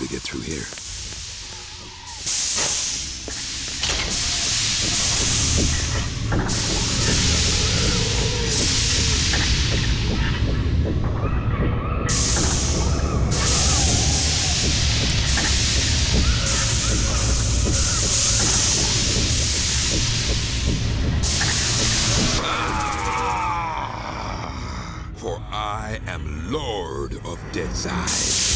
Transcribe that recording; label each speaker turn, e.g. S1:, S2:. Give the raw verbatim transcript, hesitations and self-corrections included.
S1: to get through here. For I am Lord of Deadside.